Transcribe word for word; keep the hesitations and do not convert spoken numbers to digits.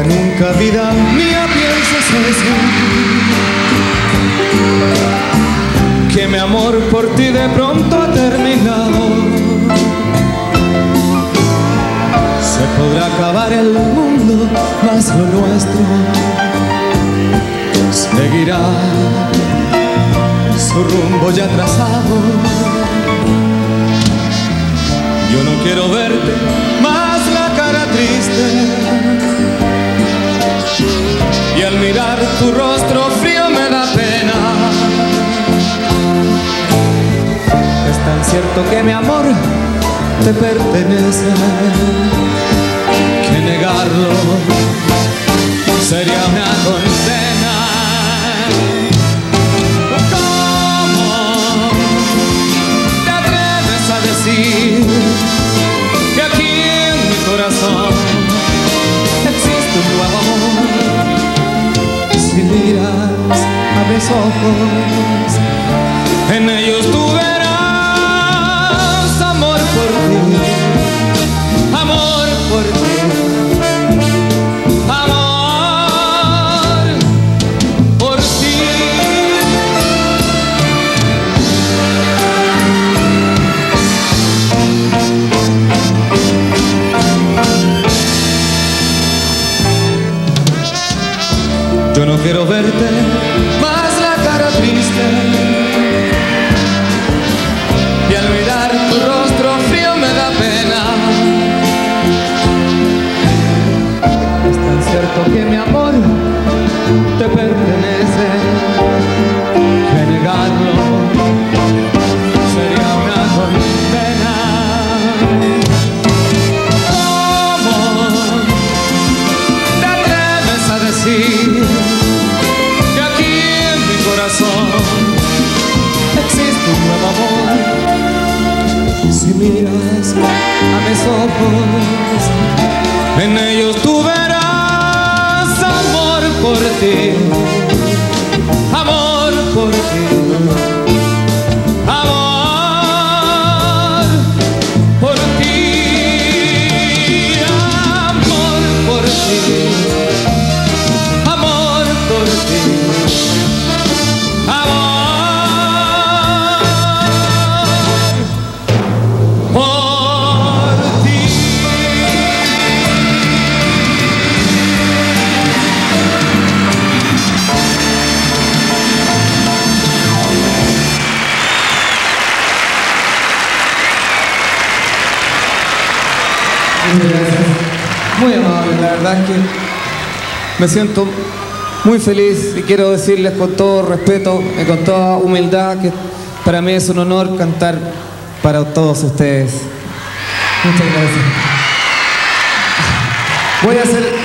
nunca, nunca, vida mía, pienses eso, que mi amor por ti de pronto ha terminado. Se podrá acabar el mundo, mas lo nuestro seguirá su rumbo ya trazado. Yo no quiero verte más la cara triste, y al mirar tu rostro frío me da pena. Es tan cierto que mi amor te pertenece, que negarlo sería una condena. ¿Cómo te atreves a decir que aquí en mi corazón existe un nuevo amor? Si miras a mis ojos, en ellos tú verás amor por ti, amor por ti, amor por ti. Yo no quiero verte más la cara triste, y al mirar tu rostro frío me da pena. Es tan cierto que mi amor te pertenece, que negarlo sería una condena. ¿Cómo te atreves a decir que aquí en mi corazón existe un nuevo amor? Si miras a mis ojos, en ellos tú verás amor por ti, amor por ti, amor por ti, amor por ti, amor por ti, amor. Muy amable, la verdad es que me siento muy feliz y quiero decirles con todo respeto y con toda humildad que para mí es un honor cantar para todos ustedes. Muchas gracias. Voy a hacer